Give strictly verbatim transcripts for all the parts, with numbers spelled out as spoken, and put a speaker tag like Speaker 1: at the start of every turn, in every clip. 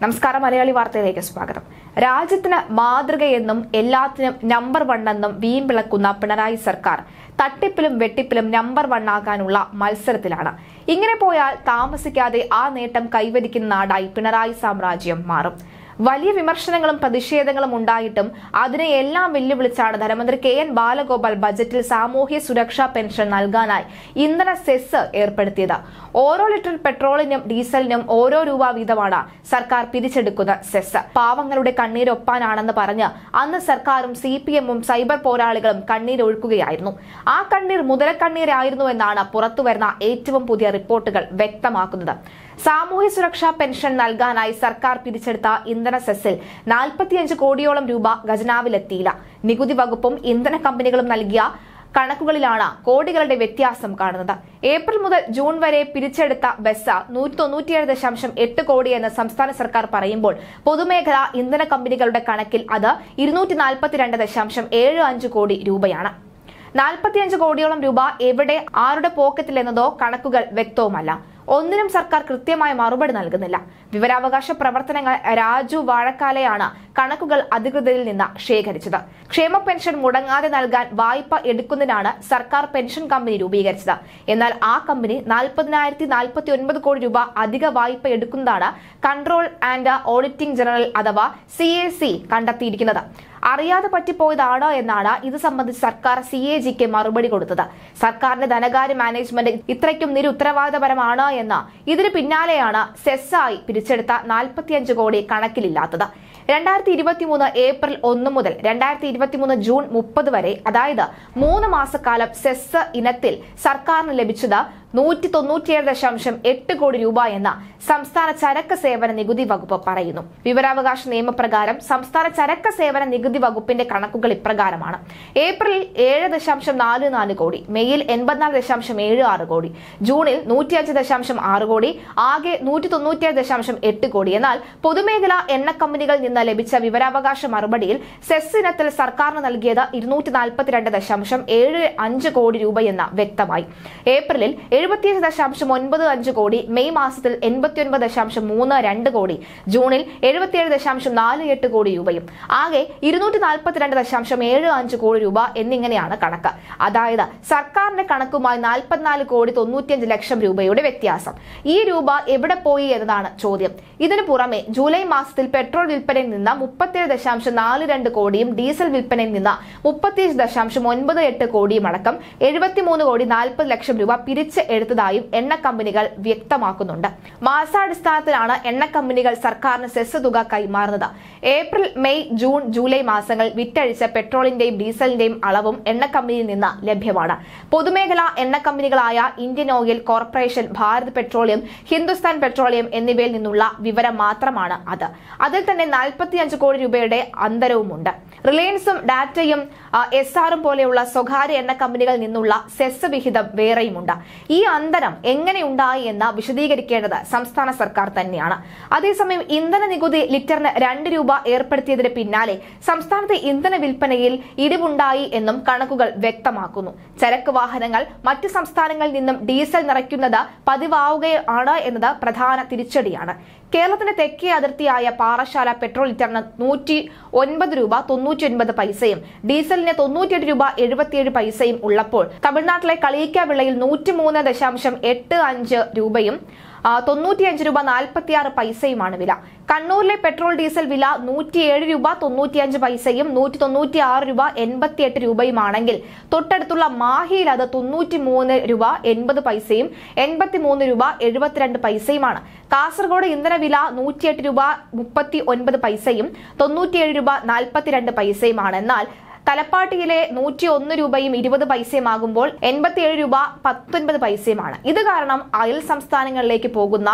Speaker 1: നമസ്കാരം, മലയാളി വാർത്തയിലേക്ക് സ്വാഗതം. രാജ്യത്തിന് മാതൃകയെന്നും എല്ലാത്തിനും നമ്പർ വണ്ണെന്നും വീമ്പിളക്കുന്ന പിണറായി സർക്കാർ തട്ടിപ്പിലും വെട്ടിപ്പിലും നമ്പർ വണ്ണാകാനുള്ള മത്സരത്തിലാണ്. ഇങ്ങനെ പോയാൽ താമസിക്കാതെ ആ നേട്ടം കൈവരിക്കുന്ന നാടായി പിണറായി സാമ്രാജ്യം മാറും. വലിയ വിമർശനങ്ങളും പ്രതിഷേധങ്ങളും ഉണ്ടായിട്ടും അതിനെ എല്ലാം വെല്ലുവിളിച്ചാണ് ധനമന്ത്രി കെ എൻ ബാലഗോപാൽ ബജറ്റിൽ സാമൂഹ്യ സുരക്ഷാ പെൻഷൻ നൽകാനായി ഇന്ധന സെസ് ഏർപ്പെടുത്തിയത്. ഓരോ ലിറ്റർ പെട്രോളിനും ഡീസലിനും ഓരോ രൂപ വീതമാണ് സർക്കാർ പിരിച്ചെടുക്കുന്ന സെസ്. പാവങ്ങളുടെ കണ്ണീരൊപ്പാനാണെന്ന് പറഞ്ഞ് അന്ന് സർക്കാരും സി പി എമ്മും സൈബർ പോരാളികളും കണ്ണീരൊഴുക്കുകയായിരുന്നു. ആ കണ്ണീർ മുതലക്കണ്ണീരായിരുന്നു എന്നാണ് പുറത്തുവരുന്ന ഏറ്റവും പുതിയ റിപ്പോർട്ടുകൾ വ്യക്തമാക്കുന്നത്. സാമൂഹ്യ സുരക്ഷാ പെൻഷൻ നൽകാനായി സർക്കാർ പിരിച്ചെടുത്ത ഇന്ധന സെസ്സിൽ നാൽപ്പത്തിയഞ്ച് കോടിയോളം രൂപ ഖജനാവിലെത്തിയില്ല. നികുതി വകുപ്പും ഇന്ധന കമ്പനികളും നൽകിയ കണക്കുകളിലാണ് കോടികളുടെ വ്യത്യാസം കാണുന്നത്. ഏപ്രിൽ മുതൽ ജൂൺ വരെ പിരിച്ചെടുത്ത ബസ് നൂറ്റി തൊണ്ണൂറ്റിയേഴ് ദശാംശം എട്ട് കോടി എന്ന് സംസ്ഥാന സർക്കാർ പറയുമ്പോൾ പൊതുമേഖലാ ഇന്ധന കമ്പനികളുടെ കണക്കിൽ അത് ഇരുന്നൂറ്റി നാൽപ്പത്തിരണ്ട് ദശാംശം ഏഴ് അഞ്ച് കോടി രൂപയാണ്. നാൽപ്പത്തിയഞ്ച് കോടിയോളം രൂപ എവിടെ ആരുടെ പോക്കറ്റിൽ എന്നതോ കണക്കുകൾ വ്യക്തവുമല്ല. ഒന്നിനും സർക്കാർ കൃത്യമായ മറുപടി നൽകുന്നില്ല. വിവരാവകാശ പ്രവർത്തനങ്ങൾ രാജു വാഴക്കാലയാണ് കണക്കുകൾ അധികൃതരിൽ നിന്ന് ശേഖരിച്ചത്. ക്ഷേമ പെൻഷൻ മുടങ്ങാതെ നൽകാൻ വായ്പ എടുക്കുന്നതിനാണ് സർക്കാർ പെൻഷൻ കമ്പനി രൂപീകരിച്ചത്. എന്നാൽ ആ കമ്പനി നാൽപ്പതിനായിരത്തി നാൽപ്പത്തി ഒൻപത് കോടി രൂപ അധിക വായ്പ എടുക്കുന്നതാണ് കൺട്രോൾ ആൻഡ് ഓഡിറ്റിംഗ് ജനറൽ അഥവാ സി എ സി കണ്ടെത്തിയിരിക്കുന്നത്. അറിയാതെ പറ്റിപ്പോയതാണ് എന്നാണ് ഇത് സംബന്ധിച്ച് സർക്കാർ സി എ ജിക്ക് മറുപടി കൊടുത്തത്. സർക്കാരിന്റെ ധനകാര്യ മാനേജ്മെന്റ് ഇത്രയ്ക്കും നിരുത്തരവാദപരമാണ് എന്ന് ഇതിന് പിന്നാലെയാണ് സെസ്സായി പിരിച്ചെടുത്ത നാൽപ്പത്തിയഞ്ച് കോടി കണക്കിലില്ലാത്തത്. രണ്ടായിരത്തി ഇരുപത്തി മൂന്ന് ഏപ്രിൽ ഒന്ന് മുതൽ രണ്ടായിരത്തി ഇരുപത്തി മൂന്ന് ജൂൺ മുപ്പത് വരെ, അതായത് മൂന്ന് മാസക്കാലം സെസ് ഇനത്തിൽ സർക്കാരിന് ലഭിച്ചത് നൂറ്റി തൊണ്ണൂറ്റിയേഴ് ദശാംശം എട്ട് കോടി രൂപ എന്ന സംസ്ഥാന ചരക്ക് സേവന നികുതി വകുപ്പ് പറയുന്നു. വിവരാവകാശ നിയമപ്രകാരം സംസ്ഥാന ചരക്ക് സേവന നികുതി വകുപ്പിന്റെ കണക്കുകൾ ഇപ്രകാരമാണ്. ഏപ്രിലിൽ ഏഴ് ദശാംശം നാല് നാല് കോടി, മെയ്യിൽ എൺപത്തിനാല് ദശാംശം ഏഴ് ആറ് കോടി, ജൂണിൽ നൂറ്റിയഞ്ച് ദശാംശം ആറ് കോടി, ആകെ നൂറ്റി തൊണ്ണൂറ്റിയേഴ് ദശാംശം എട്ട് കോടി. എന്നാൽ പൊതുമേഖലാ എണ്ണ കമ്പനികളിൽ നിന്ന് ലഭിച്ച വിവരാവകാശ മറുപടിയിൽ സെസ് ഇനത്തിൽ സർക്കാരിന് നൽകിയത് ഇരുന്നൂറ്റി നാൽപ്പത്തിരണ്ട് ദശാംശം ഏഴ് അഞ്ച് കോടി രൂപയെന്ന് വ്യക്തമായി. ഏപ്രിലിൽ എഴുപത്തിയഞ്ച് ദശാംശം ഒൻപത് അഞ്ച് കോടി, മെയ് മാസത്തിൽ എൺപത്തിയൊൻപത് ദശാംശം മൂന്ന് രണ്ട് കോടി, ജൂണിൽ എഴുപത്തിയേഴ് ദശാംശം നാല് എട്ട് കോടി രൂപയും ആകെ ഇരുന്നൂറ്റി നാൽപ്പത്തിരണ്ട് ദശാംശം ഏഴ് അഞ്ച് കോടി രൂപ എന്നിങ്ങനെയാണ് കണക്ക്. അതായത് സർക്കാരിന്റെ കണക്കുമായി നാൽപ്പത്തിനാല് കോടി തൊണ്ണൂറ്റിയഞ്ച് ലക്ഷം രൂപയുടെ വ്യത്യാസം. ഈ രൂപ എവിടെ പോയി എന്നതാണ് ചോദ്യം. ഇതിനു പുറമെ ജൂലൈ മാസത്തിൽ പെട്രോൾ വിൽപ്പനയിൽ നിന്ന് മുപ്പത്തിയേഴ് ദശാംശം നാല് രണ്ട് കോടിയും ഡീസൽ വിൽപ്പനയിൽ നിന്ന് മുപ്പത്തിയഞ്ച് ദശാംശം ഒൻപത് എട്ട് കോടിയും അടക്കം എഴുപത്തിമൂന്ന് കോടി നാൽപ്പത് ലക്ഷം രൂപ പിരിച്ച് എടുത്തതായും എണ്ണ കമ്പനികൾ വ്യക്തമാക്കുന്നുണ്ട്. മാസാടിസ്ഥാനത്തിലാണ് എണ്ണ കമ്പനികൾ സർക്കാരിന് സെസ് തുക കൈമാറുന്നത്. ഏപ്രിൽ, മെയ്, ജൂൺ, ജൂലൈ മാസങ്ങളിൽ വിറ്റഴിച്ച പെട്രോളിന്റെയും ഡീസലിന്റെയും അളവും എണ്ണ കമ്പനിയിൽ നിന്ന് ലഭ്യമാണ്. പൊതുമേഖലാ എണ്ണ കമ്പനികളായ Indian oil corporation, Bharat petroleum, Hindustan petroleum എന്നിവയിൽ നിന്നുള്ള വിവരം മാത്രമാണ് അത്. അതിൽ തന്നെ നാൽപ്പത്തിയഞ്ച് കോടി രൂപയുടെ അന്തരവുമുണ്ട്. റിലയൻസും ഡാറ്റയും എസ് ആറും പോലെയുള്ള സ്വകാര്യ എണ്ണ കമ്പനികളിൽ നിന്നുള്ള സെസ് വിഹിതം വേറെയുമുണ്ട്. ഈ അന്തരം എങ്ങനെയുണ്ടായി എന്ന് വിശദീകരിക്കേണ്ടത് സംസ്ഥാന സർക്കാർ തന്നെയാണ്. അതേസമയം ഇന്ധന നികുതി ലിറ്ററിന് രണ്ട് രൂപ ഏർപ്പെടുത്തിയതിന് പിന്നാലെ സംസ്ഥാനത്തെ ഇന്ധന വിൽപ്പനയിൽ ഇടിവുണ്ടായി എന്നും കണക്കുകൾ വ്യക്തമാക്കുന്നു. ചരക്ക് വാഹനങ്ങൾ മറ്റ് സംസ്ഥാനങ്ങളിൽ നിന്നും ഡീസൽ നിറയ്ക്കുന്നത് പതിവാവുകയാണ് എന്നത് പ്രധാന തിരിച്ചടിയാണ്. കേരളത്തിന്റെ തെക്കേ അതിർത്തിയായ പാറശാല പെട്രോൾ ലിറ്ററിന് നൂറ്റി ഒൻപത് രൂപ തൊണ്ണൂറ്റി ഒൻപത് പൈസയും ഡീസലിന് തൊണ്ണൂറ്റിയെട്ട് രൂപ എഴുപത്തിയേഴ് പൈസയും ഉള്ളപ്പോൾ തമിഴ്നാട്ടിലെ കളിയിക്കാവിളയിൽ നൂറ്റി മൂന്ന് ദശാംശം എട്ട് അഞ്ച് രൂപയും തൊണ്ണൂറ്റിയഞ്ച് രൂപ നാൽപ്പത്തിയാറ് പൈസയുമാണ് വില. കണ്ണൂരിലെ പെട്രോൾ ഡീസൽ വില നൂറ്റിയേഴ് രൂപ തൊണ്ണൂറ്റിയഞ്ച് പൈസയും നൂറ്റി തൊണ്ണൂറ്റി ആറ് രൂപ എൺപത്തിയെട്ട് രൂപയുമാണെങ്കിൽ തൊട്ടടുത്തുള്ള മാഹിയിൽ അത് തൊണ്ണൂറ്റി മൂന്ന് രൂപ എൺപത് പൈസയും എൺപത്തി മൂന്ന് രൂപ എഴുപത്തിരണ്ട് പൈസയുമാണ്. കാസർഗോഡ് ഇന്ധന വില നൂറ്റിയെട്ട് രൂപ മുപ്പത്തി ഒൻപത് പൈസയും തൊണ്ണൂറ്റിയേഴ് രൂപ നാൽപ്പത്തിരണ്ട് പൈസയുമാണ്. എന്നാൽ തലപ്പാട്ടിയിലെ നൂറ്റി ഒന്ന് രൂപയും ഇരുപത് പൈസയുമാകുമ്പോൾ എൺപത്തിയേഴ് രൂപ പത്തൊൻപത് പൈസയുമാണ്. ഇത് കാരണം അയൽ സംസ്ഥാനങ്ങളിലേക്ക് പോകുന്ന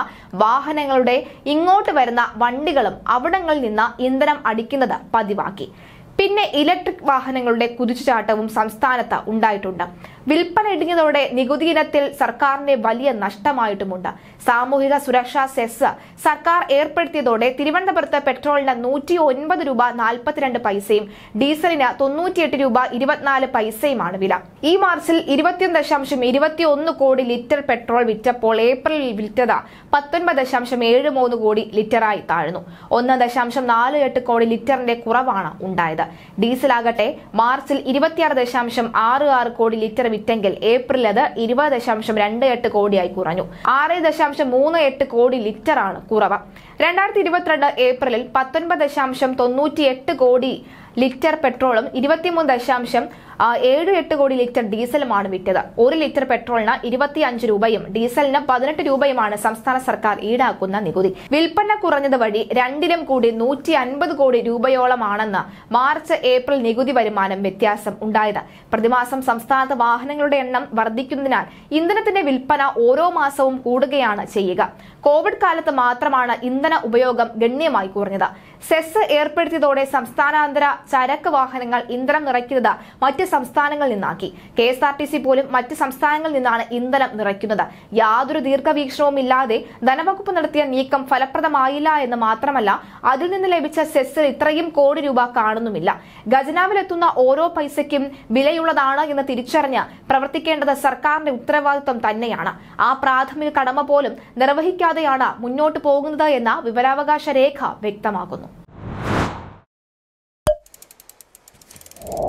Speaker 1: വാഹനങ്ങളുടെ ഇങ്ങോട്ട് വരുന്ന വണ്ടികളും അവിടങ്ങളിൽ നിന്ന് ഇന്ധനം അടിക്കുന്നത് പതിവാക്കി. പിന്നെ ഇലക്ട്രിക് വാഹനങ്ങളുടെ കുതിച്ചുചാട്ടവും സംസ്ഥാനത്ത് ഉണ്ടായിട്ടുണ്ട്. വിൽപ്പന ഇടിഞ്ഞതോടെ നികുതി ഇനത്തിൽ സർക്കാരിന്റെ വലിയ നഷ്ടമായിട്ടുമുണ്ട്. സാമൂഹിക സുരക്ഷാ സെസ് സർക്കാർ ഏർപ്പെടുത്തിയതോടെ തിരുവനന്തപുരത്ത് പെട്രോളിന് നൂറ്റി ഒൻപത് രൂപ നാൽപ്പത്തിരണ്ട് പൈസയും ഡീസലിന് തൊണ്ണൂറ്റിയെട്ട് രൂപ ഇരുപത്തിനാല് പൈസയുമാണ് വില. ഈ മാർച്ചിൽ ഇരുപത്തിയൊന്ന് ദശാംശം ഇരുപത്തിയൊന്ന് കോടി ലിറ്റർ പെട്രോൾ വിറ്റപ്പോൾ ഏപ്രിലിൽ വിറ്റത് പത്തൊൻപത് ദശാംശം ഏഴ് മൂന്ന് കോടി ലിറ്ററായി താഴ്ന്നു. ഒന്ന് ദശാംശം നാല് എട്ട് കോടി ലിറ്ററിന്റെ കുറവാണ് ഉണ്ടായത്. ഡീസലാകട്ടെ മാർച്ചിൽ ഇരുപത്തിയാറ് ദശാംശം ആറ് ആറ് കോടി ലിറ്റർ വിറ്റെങ്കിൽ ഏപ്രിൽ അത് ഇരുപത് ദശാംശം രണ്ട് എട്ട് കോടിയായി കുറഞ്ഞു. ആറ് ദശാംശം മൂന്ന് എട്ട് കോടി ലിറ്ററാണ് കുറവ്. രണ്ടായിരത്തി ഇരുപത്തിരണ്ട് ഏപ്രിലിൽ പത്തൊൻപത് ദശാംശം തൊണ്ണൂറ്റി എട്ട് കോടി ലിറ്റർ പെട്രോളും ഇരുപത്തിമൂന്ന് ദശാംശം ഏഴ് എട്ട് കോടി ലിറ്റർ ഡീസലുമാണ് വിറ്റത്. ഒരു ലിറ്റർ പെട്രോളിന് ഇരുപത്തി അഞ്ച് രൂപയും ഡീസലിന് പതിനെട്ട് രൂപയുമാണ് സംസ്ഥാന സർക്കാർ ഈടാക്കുന്ന നികുതി. വിൽപ്പന കുറഞ്ഞത് വഴി രണ്ടിലും കൂടി നൂറ്റി അൻപത് കോടി രൂപയോളമാണെന്ന് മാർച്ച് ഏപ്രിൽ നികുതി വരുമാനം വ്യത്യാസം ഉണ്ടായത്. പ്രതിമാസം സംസ്ഥാനത്ത് വാഹനങ്ങളുടെ എണ്ണം വർദ്ധിക്കുന്നതിനാൽ ഇന്ധനത്തിന്റെ വിൽപ്പന ഓരോ മാസവും കൂടുകയാണ് ചെയ്യുക. കോവിഡ് കാലത്ത് മാത്രമാണ് ഇന്ധന ഉപയോഗം ഗണ്യമായി കുറഞ്ഞത്. സെസ് ഏർപ്പെടുത്തിയതോടെ സംസ്ഥാനാന്തര ചരക്ക് വാഹനങ്ങൾ ഇന്ധനം നിറയ്ക്കുന്നത് മറ്റ് സംസ്ഥാനങ്ങളിൽ നിന്നാക്കി. K S R T C പോലും മറ്റ് സംസ്ഥാനങ്ങളിൽ നിന്നാണ് ഇന്ധനം നിറയ്ക്കുന്നത്. യാതൊരു ദീർഘവീക്ഷണവും ഇല്ലാതെ ധനവകുപ്പ് നടത്തിയ നീക്കം ഫലപ്രദമായില്ല എന്ന് മാത്രമല്ല, അതിൽ നിന്ന് ലഭിച്ച സെസ്സിൽ ഇത്രയും കോടി രൂപ കാണുന്നുമില്ല. ഖജനാവിലെത്തുന്ന ഓരോ പൈസയ്ക്കും വിലയുള്ളതാണ് എന്ന് തിരിച്ചറിഞ്ഞ് പ്രവർത്തിക്കേണ്ടത് സർക്കാരിന്റെ ഉത്തരവാദിത്വം തന്നെയാണ്. ആ പ്രാഥമിക കടമ പോലും നിർവഹിക്കാതെയാണ് മുന്നോട്ട് പോകുന്നത് എന്ന വിവരാവകാശ രേഖ വ്യക്തമാക്കുന്നു.